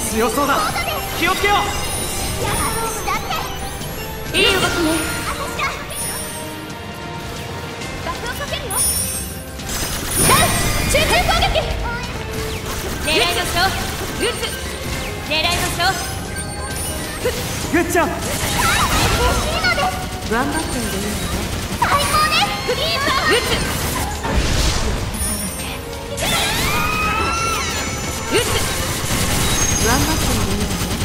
強そうだ。気をつけよう。 いい動きね。 爆をかけるよ。 集中攻撃。 狙いましょう。撃つ。狙いましょう。 グッジョブ。 頑張っているようね。 最高です。いいわ。撃つ。撃つ。 頑張っているようね。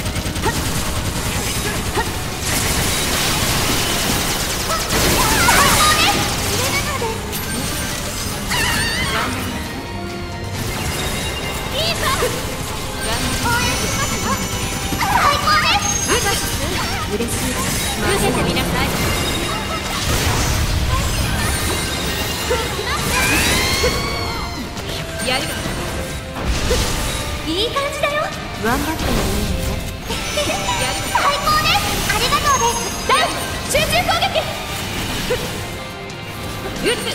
嬉しい。 受けてみなさい。やるわ。いい感じだよ。 頑張っているようね。 やるわ。最高です。ありがとうです。 ダウン。集中攻撃。 撃つ。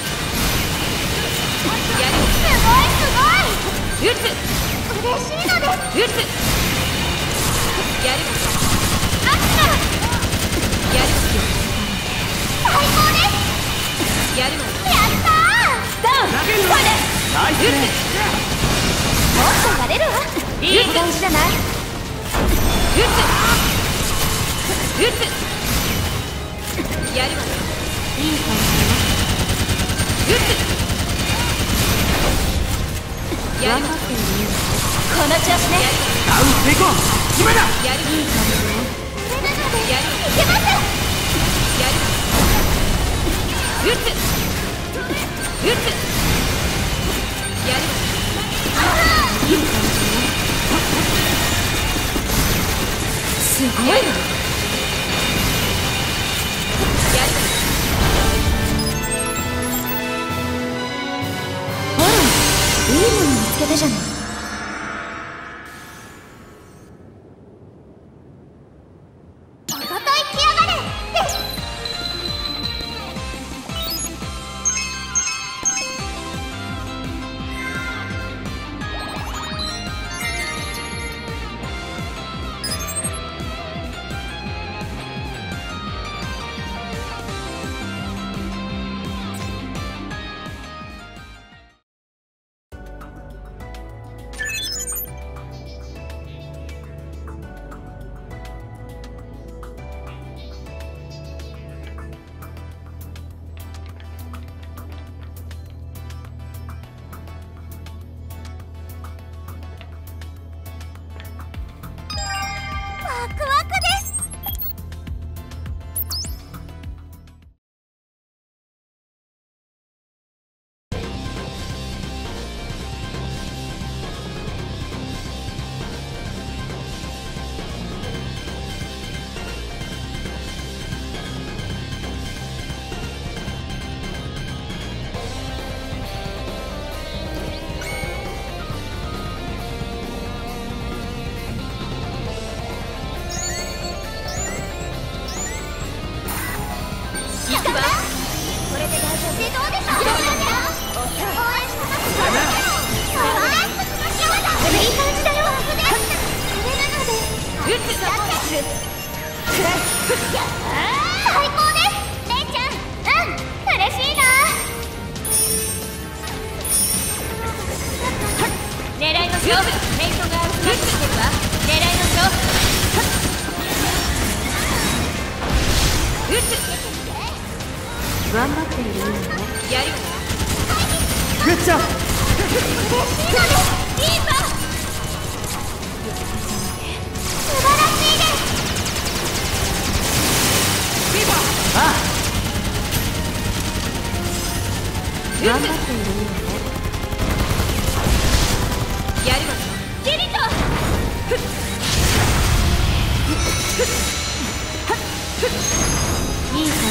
やるわ。すごいすごい。撃つ。嬉しいのです。撃つ。やるわ。あった。やるわ。最高です。やるわ。やったー。 ダウン。これでナイスね。 もっとやれるわ。いい感じじゃない。 撃つ。撃つ。やるわ。 いい感じ撃つ。 だね。頑張っているようね。この調子ね。 ダウン成功。決めだ。 やる。 いい感じね。 やる。いけます。やる。撃つ。撃つ。やる。 いい感じね。すごいな。 やる。 ほら、いいもの見つけたじゃない。 おととい来やがれ。ワクワクです。いくわ。これで大丈夫。どうでしょう。応援してます。いい感じだよ。これなので。撃つ。最高です。レイちゃん。嬉しいな。狙いましょう。メイトが撃つわ。狙いましょう。撃つ。 頑張っているようね。 やるわ。 グッジョブ。 いいわ。素晴らしいです。 ああ。 頑張っているようね。 やるわ。キリト。 いい感じね。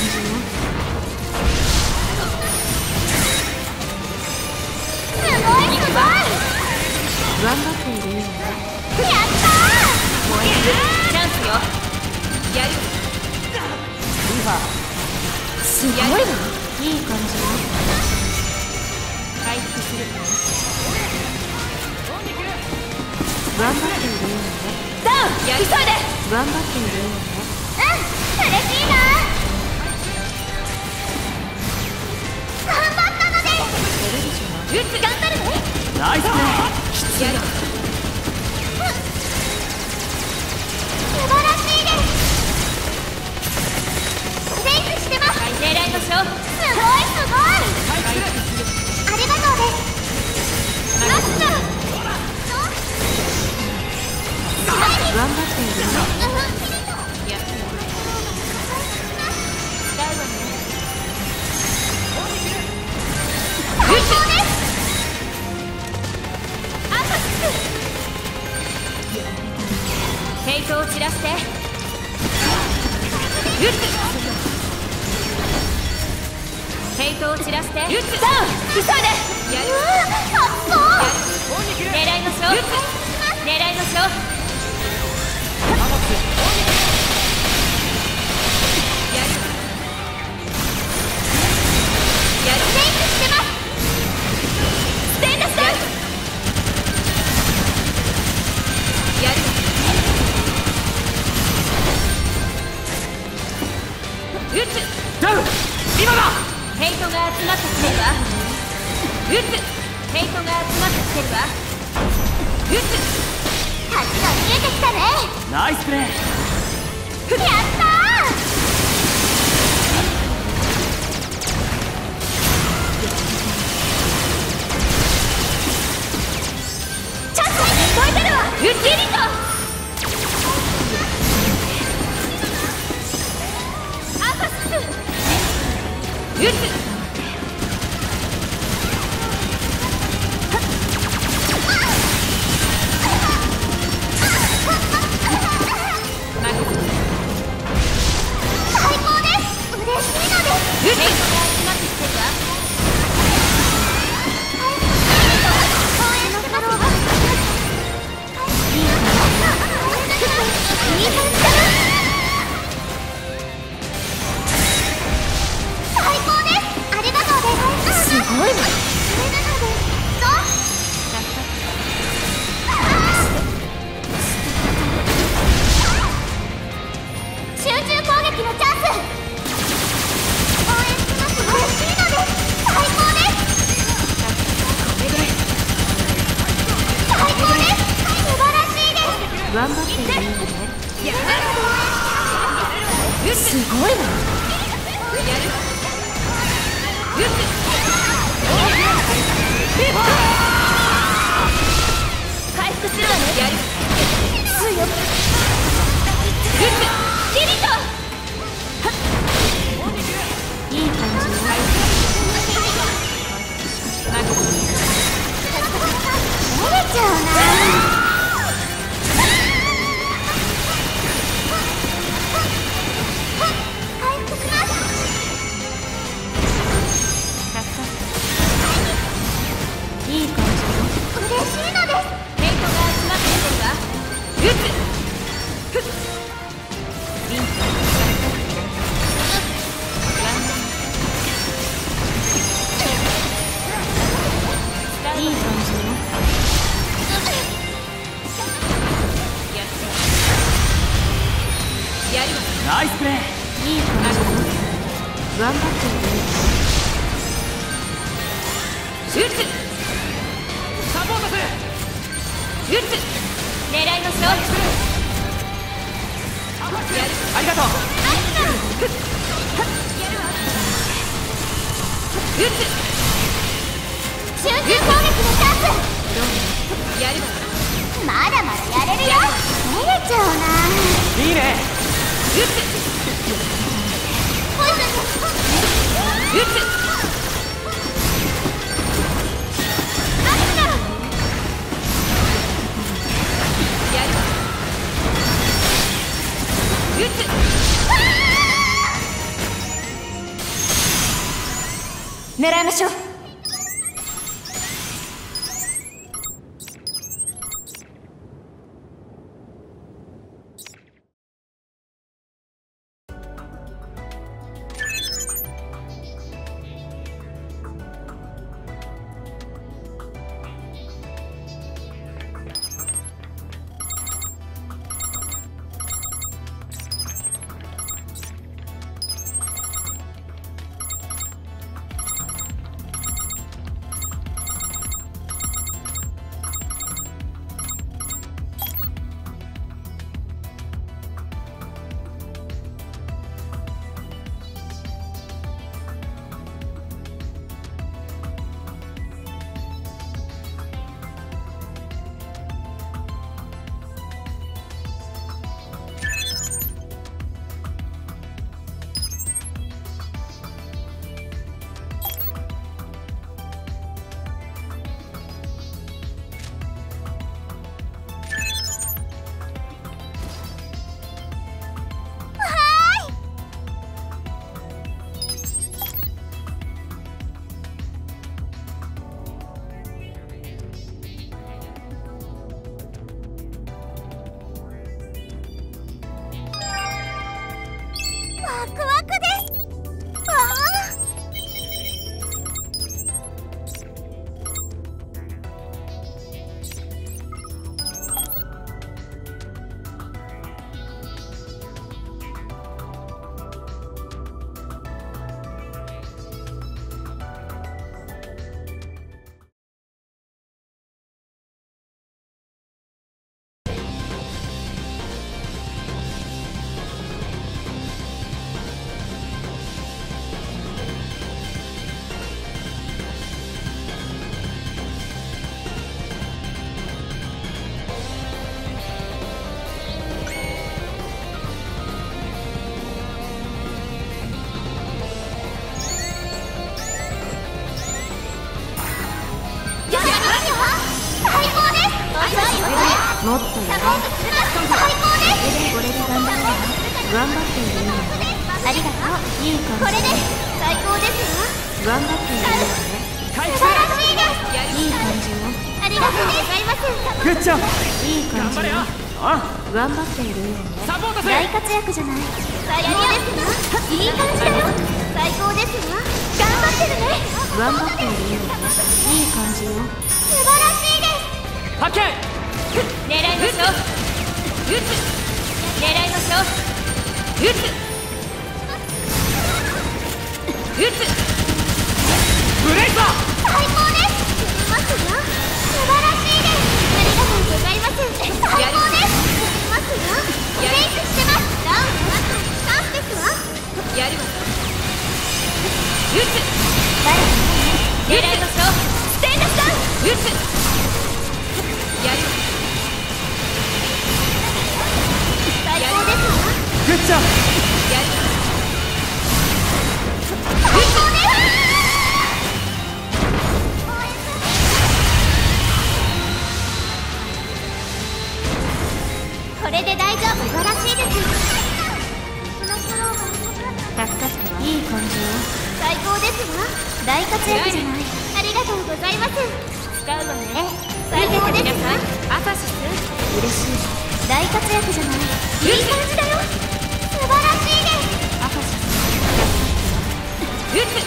すごいすごい。 頑張っているようね。 やったー。チャンスよ。やる。 すごいな。いい感じね。 回復する。 頑張っているようね。 急いで頑張っているよね。 嬉しいな。頑張ったので頑張るね。 ナイスプレー。 やる素晴らしいです。セーフしてます。狙いましょう。すごいすごい。ありがとうです。ラスト頑張っているよね。 フェイトを散らしてフェイトを散らして急いでやる狙いましょう。狙いましょう。やるセーフしてます。ステンレスダウンやる撃つダウン。今だ。 ヘイトが集まってきてるわ。撃つヘイトが集まってきてるわ。撃つ勝ちが見えてきたね。 ナイスプレー。 やったー。チャンスに聞こえてるわ。撃つリリトアファス撃つ最高です。嬉しいのです。ヘイトが集まってきてるわ。応援してますわ。いい感じだな。最高です。ありがとうです。すごいわ。集中攻撃のチャンス。応援してます。嬉しいのです。最高です。最高です。素晴らしいです。 頑張っているよね。 すごいわ。回復するわね。やる強くリリトいい感じよ。 折れちゃうな。回復します。 いい感じよ。 嬉しいのです。ヘイトが集まってきてるわ。撃つリンクいい感じよ。 やるわ。 ナイスプレー。 いい感じよ。頑張っているよね。 撃つサポートする。 撃つ狙いましょう。やるありがとう。 撃つ集中攻撃のチャンス。やるわ。まだまだやれるよ。照れちゃうな。 いいね。 撃つポイズン撃つアクションやる撃つ狙いましょう。 最高です。これで頑張るわ。頑張っているよ。ありがとう。いい感じ。これで最高ですわ。頑張っているよね。 回素晴復らしいです。いい感じよ。ありがとうございます。 グッジョブ。 いい感じよ。 あ頑張っているよね。 サポートする。 大活躍じゃない。最高ですわ。いい感じだよ。最高ですわ。頑張ってるね。頑張っているよね。いい感じよ。素晴らしいです。 発見。 狙いましょう。撃つ。狙いましょう。撃つ。撃つ。 ブレイザー。 最高です。いますよ。素晴らしいです。ありがとうございます。最高です。いますよ。ブレイクしてます。ダウンします。チャンスですわ。やるわよ。撃つ。狙いましょう。ステータスダウン。撃つ。やるわ。最高ですわ。 グッジョブ。 やるわ。最高です。これで大丈夫。素晴らしいです。助かったわ。いい感じよ。最高ですわ。大活躍じゃない。ありがとうございます。使うわね。最高ですわ。アサシス。嬉しい。大活躍じゃない。いい感じだよ。素晴らしいです。アサシス。撃つ。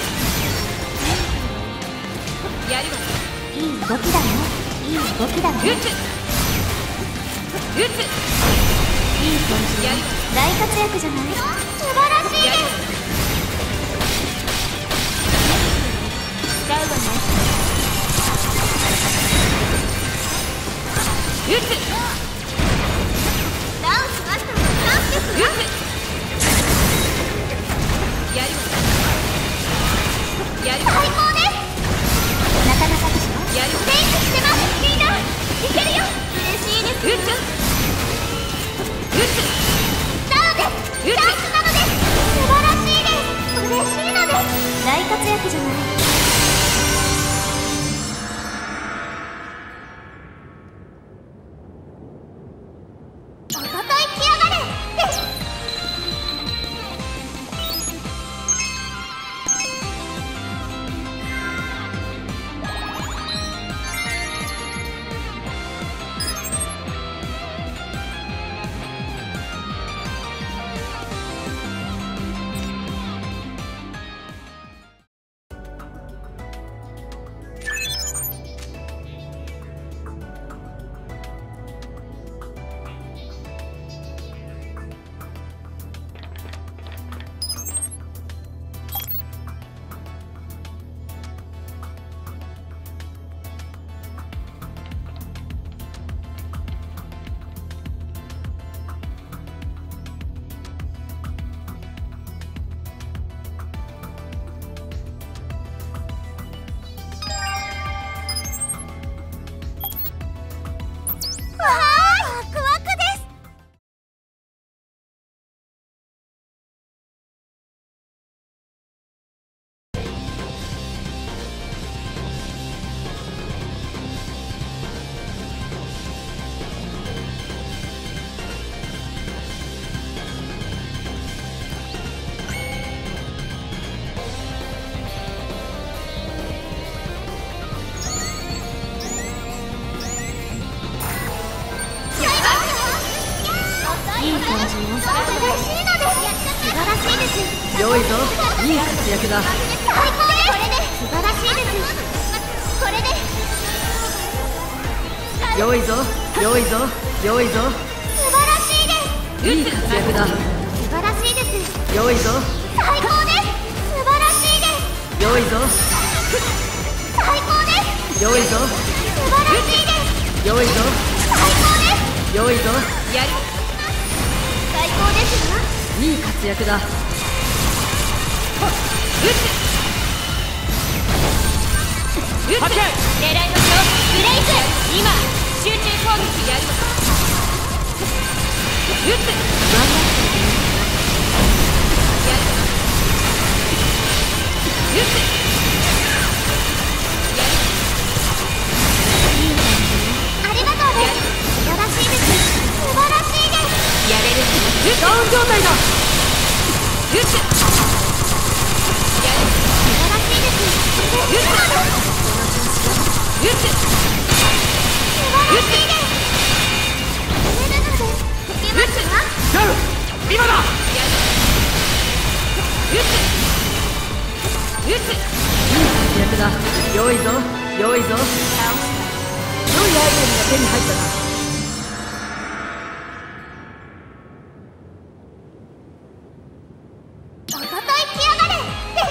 やるわ。いい動きだね。いい動きだね。撃つ。撃つ。いい感じ。やる。大活躍じゃない。素晴らしいです。使うわね。撃つ。ダウンしました。チャンスです。撃つ。やるわ。やる。最高です。なかなかでしょ。やる。メイクしてます。みんないけるよ。嬉しいです。撃つ。撃つ。ダウンです。チャンスなのです。素晴らしいです。嬉しいのです。大活躍じゃない。おととい来やがれです。わあ、ワクワクです。いい感じよ。嬉しいのです。素晴らしいです。 良いぞ。いい活躍だ。 最高です。これで素晴らしいです。これで良いぞ。良いぞ。良いぞ。 素晴らしいです。 いい活躍だ。 素晴らしいです。 良いぞ。 最高です。素晴らしいです。 良いぞ。 最高です。 良いぞ。 素晴らしいです。 良いぞ。 最高です。 良いぞ。 やる。最高ですわ。 いい活躍だ。 撃つ。撃つ。狙いましょう。ブレイク。今集中攻撃やる。撃つ。頑張ってやる。撃つ。やる。いい感じ。ありがとうです。素晴らしいです。 ダウン状態だ。 打つ。やる。 素晴らしいです。 打つ。打つ。 素晴らしいです。これなので解けますわ。 ジャウ今だ。 やる。打つ。打つ。 いい活躍だ。良いぞ良いぞ。良いアイテムが手に入ったな。 おととい来やがれ。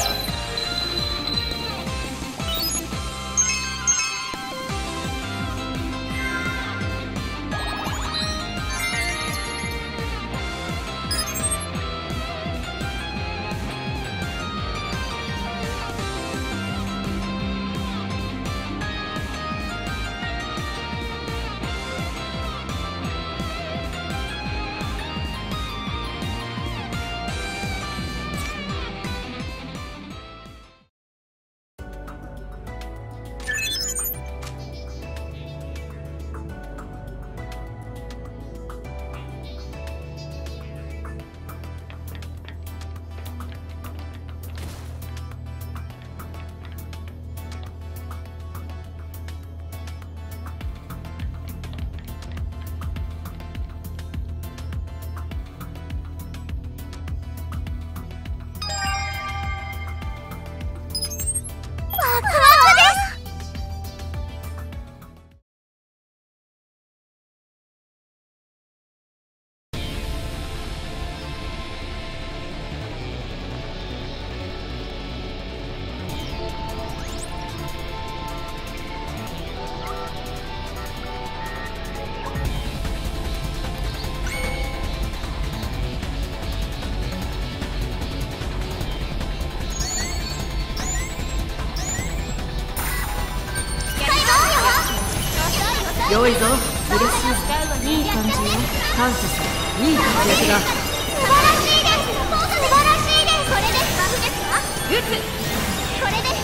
良いぞ。 嬉しい。いい感じよ。 感謝する。いい活躍だ。 素晴らしいです。素晴らしいです。これでバフですか。 打つ。 これで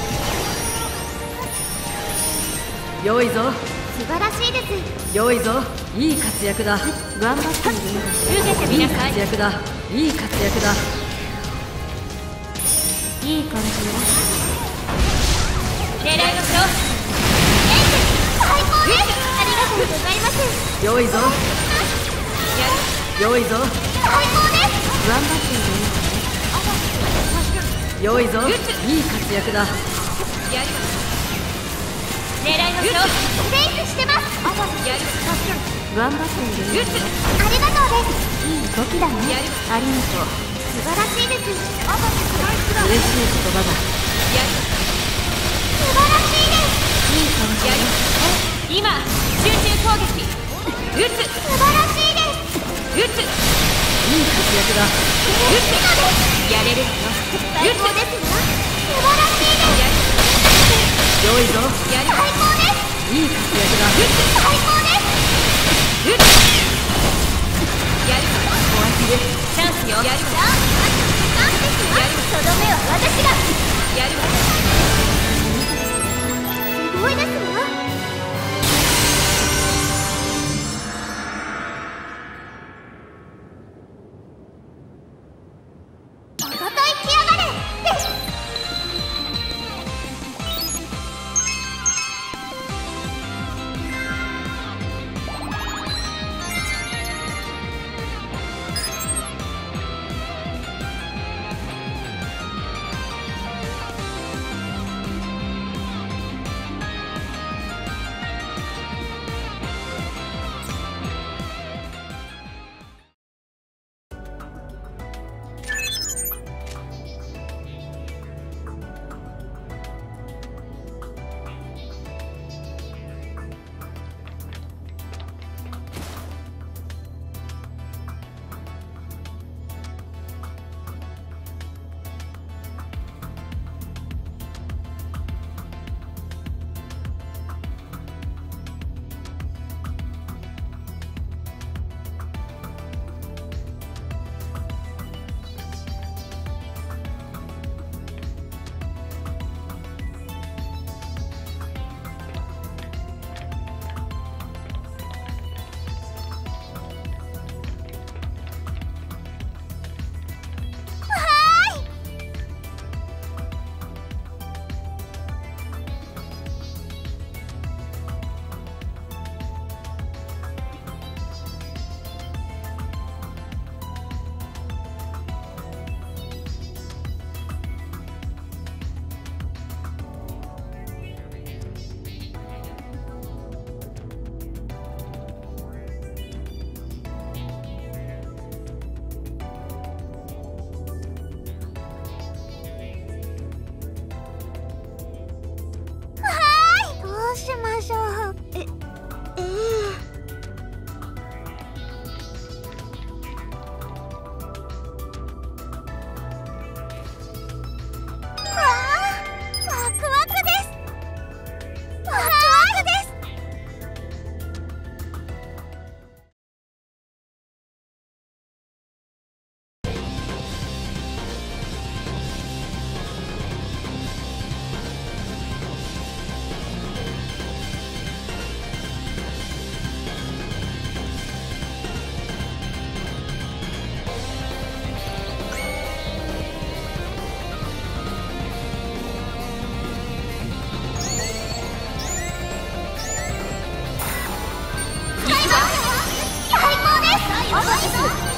良いぞ素晴らしいです。 良いぞ。いい活躍だ。 頑張ってみる。 受けてみいいなさい。 活躍だ。いい活躍だ。 いい感じよ。 狙いましょう。 最高です。ありがとうございます。 良いぞや良いぞ最高です。頑張って良いぞ。いい活躍だ。 る。やる。狙いましょう。 レイスしてます。 やる。 頑張っている。 打つ。 ありがとうです。いい動きだね。 やる。 ありがとう。素晴らしいです。 嬉しい言葉だ。 やる。 素晴らしいです。 いい感じ。やる。今集中攻撃。打つ。 素晴らしいです。 打つ。 いい活躍だ。 打つ。やれるのよ。 最高ですわ。素晴らしいです。 やる。 良いぞやる。 最高です。 いい活躍だ。 最高です。 打つ。やる。チャンスよ。やる。 チャンスですわ。とどめは私が。 やる。 すごいですわ。おととい来やがれ。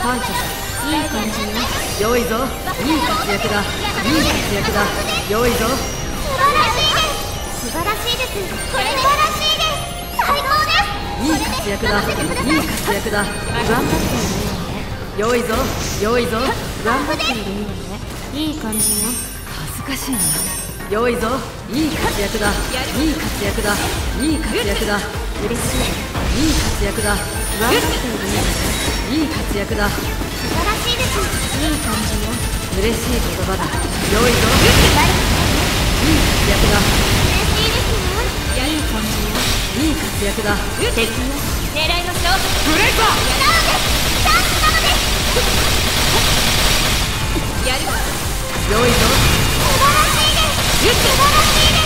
感謝だ。 いい感じよ。 良いぞ。いい活躍だ。いい活躍だ。良いぞ。 素晴らしいです。素晴らしいです。これ素晴らしいです。最高です。 いい活躍だ。いい活躍だ。 頑張っているよね。 良いぞ。良いぞ。 頑張っているよね。いい感じよ。 恥ずかしいな。良いぞ。いい活躍だ。いい活躍だ。いい活躍だ。 嬉しい。 いい活躍だ。 頑張っているよね。 いい活躍だ。 素晴らしいです。 いい感じよ。 嬉しい言葉だ。良いぞ。いい活躍だ。 嬉しいですね。 いい感じよ。 いい活躍だ。 敵よ。狙いましょう。 ブレイカー。 チャンスなのです。 やるわ。 良いぞ。 素晴らしいです。素晴らしいです。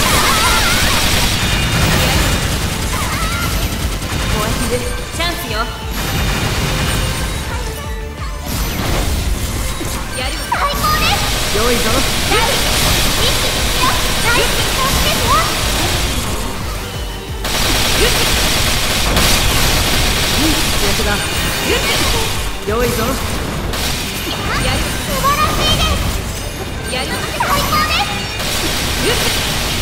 お相手です。チャンスよ。やるわ。 最高です。 良いぞ。 一気によ。ナイスチャンスですよ。 いい活躍だ。良いぞ。 やる。 素晴らしいです。 やる。 最高です。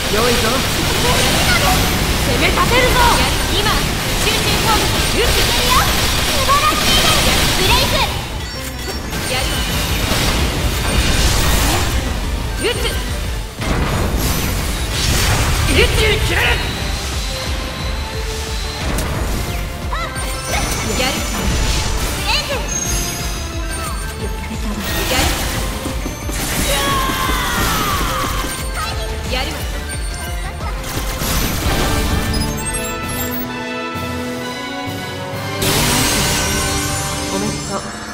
良いぞ。 攻め立てるぞ。今集中攻撃。 いけるよ。素晴らしいです。ブレイク。 やる。撃つ。 一気に切れる。 やる。 ブレイク。 やる。やるわ。おめでとう。